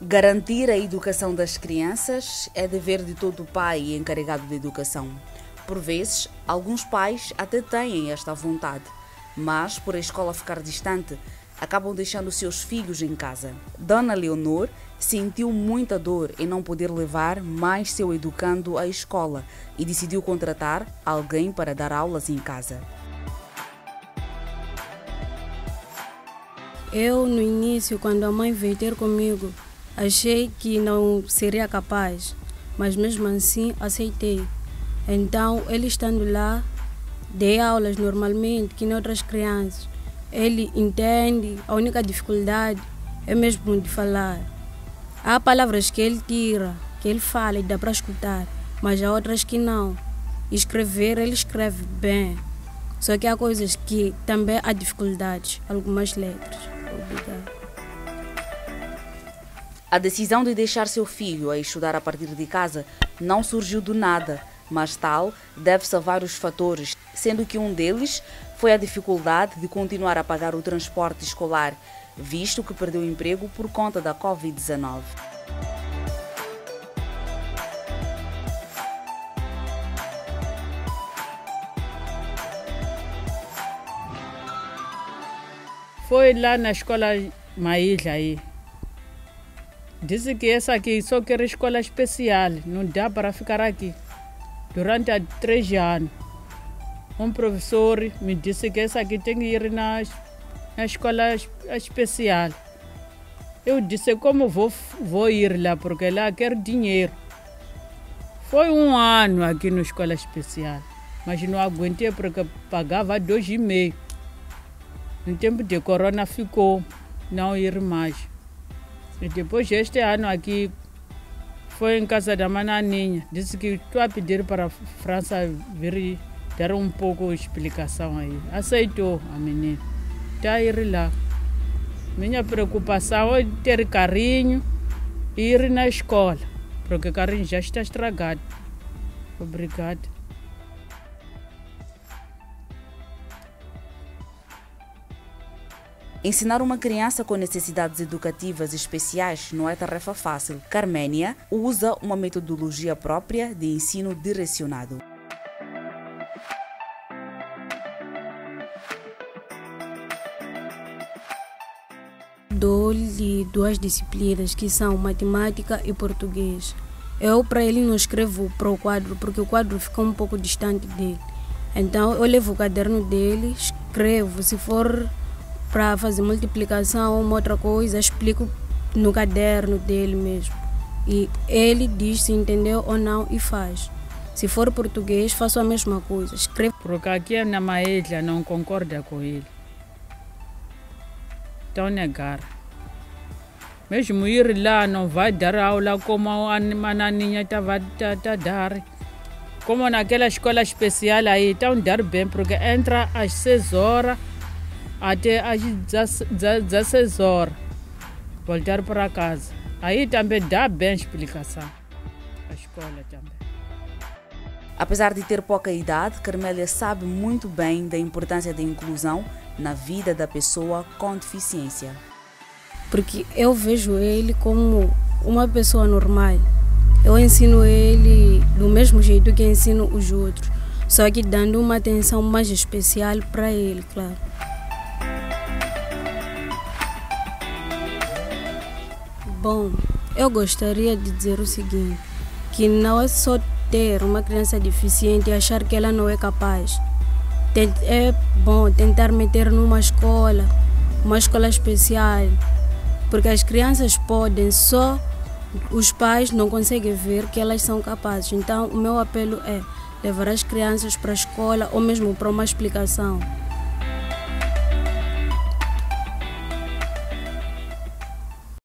Garantir a educação das crianças é dever de todo pai e encarregado de educação. Por vezes, alguns pais até têm esta vontade, mas por a escola ficar distante, acabam deixando seus filhos em casa. Dona Leonor sentiu muita dor em não poder levar mais seu educando à escola e decidiu contratar alguém para dar aulas em casa. Eu, no início, quando a mãe veio ter comigo, achei que não seria capaz, mas mesmo assim aceitei. Então, ele estando lá, dei aulas normalmente, que nem outras crianças. Ele entende, a única dificuldade é mesmo de falar. Há palavras que ele tira, que ele fala e dá para escutar, mas há outras que não. Escrever, ele escreve bem. Só que há coisas que também há dificuldades, algumas letras. Obrigada. A decisão de deixar seu filho a estudar a partir de casa não surgiu do nada, mas tal deve-se a vários fatores, sendo que um deles foi a dificuldade de continuar a pagar o transporte escolar, visto que perdeu o emprego por conta da Covid-19. Foi lá na escola Maíla aí. Disse que essa aqui só quer escola especial, não dá para ficar aqui. Durante 3 anos, um professor me disse que essa aqui tem que ir na escola especial. Eu disse, como vou ir lá, porque lá quero dinheiro. Foi 1 ano aqui na escola especial, mas não aguentei porque pagava 2,5. No tempo de corona ficou, não ir mais. E depois este ano aqui, foi em casa da Mananinha. Disse que estou a pedir para a França vir dar um pouco de explicação aí. Aceitou a menina. Está a ir lá. Minha preocupação é ter carrinho e ir na escola, porque o carrinho já está estragado. Obrigada. Ensinar uma criança com necessidades educativas especiais não é tarefa fácil. Carménia usa uma metodologia própria de ensino direcionado. Dou-lhe 2 disciplinas, que são matemática e português. Eu, para ele, não escrevo para o quadro, porque o quadro fica um pouco distante dele. Então, eu levo o caderno dele, escrevo. Se for para fazer multiplicação ou uma outra coisa, explico no caderno dele mesmo. E ele diz se entendeu ou não e faz. Se for português, faço a mesma coisa, escrevo. Porque aqui na Maíla não concorda com ele. Então negar. Mesmo ir lá não vai dar aula como a Mananinha estava a dar. Como naquela escola especial aí, então dar bem, porque entra às 6 horas, até às 16 horas, voltar para casa. Aí também dá bem a explicação, a escola também. Apesar de ter pouca idade, Carmélia sabe muito bem da importância da inclusão na vida da pessoa com deficiência. Porque eu vejo ele como uma pessoa normal. Eu ensino ele do mesmo jeito que ensino os outros, só que dando uma atenção mais especial para ele, claro. Bom, eu gostaria de dizer o seguinte, que não é só ter uma criança deficiente e achar que ela não é capaz. É bom tentar meter numa escola, uma escola especial, porque as crianças podem, só os pais não conseguem ver que elas são capazes. Então, o meu apelo é levar as crianças para a escola ou mesmo para uma explicação.